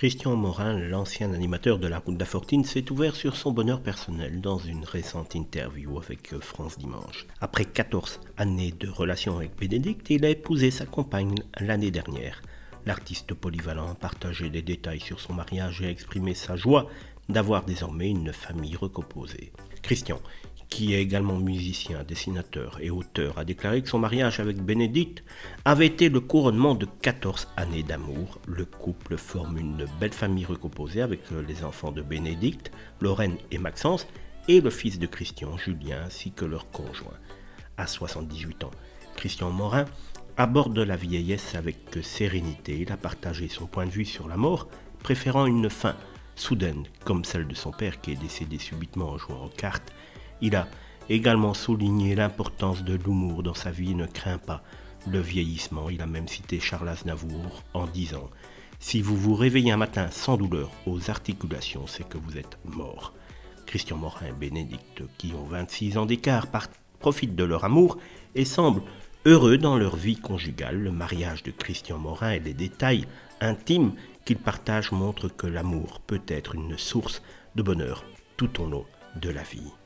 Christian Morin, l'ancien animateur de la Route de la Fortune, s'est ouvert sur son bonheur personnel dans une récente interview avec France Dimanche. Après 14 années de relation avec Bénédicte, il a épousé sa compagne l'année dernière. L'artiste polyvalent a partagé des détails sur son mariage et a exprimé sa joie d'avoir désormais une famille recomposée. Christian, qui est également musicien, dessinateur et auteur, a déclaré que son mariage avec Bénédicte avait été le couronnement de 14 années d'amour. Le couple forme une belle famille recomposée avec les enfants de Bénédicte, Lorraine et Maxence, et le fils de Christian, Julien, ainsi que leur conjoint. À 78 ans, Christian Morin aborde la vieillesse avec sérénité. Il a partagé son point de vue sur la mort, préférant une fin soudaine, comme celle de son père qui est décédé subitement en jouant aux cartes. Il a également souligné l'importance de l'humour dans sa vie et ne craint pas le vieillissement. Il a même cité Charles Aznavour en disant « Si vous vous réveillez un matin sans douleur aux articulations, c'est que vous êtes mort ». Christian Morin et Bénédicte, qui ont 26 ans d'écart, profitent de leur amour et semblent heureux dans leur vie conjugale. Le mariage de Christian Morin et les détails intimes qu'ils partagent montrent que l'amour peut être une source de bonheur tout au long de la vie.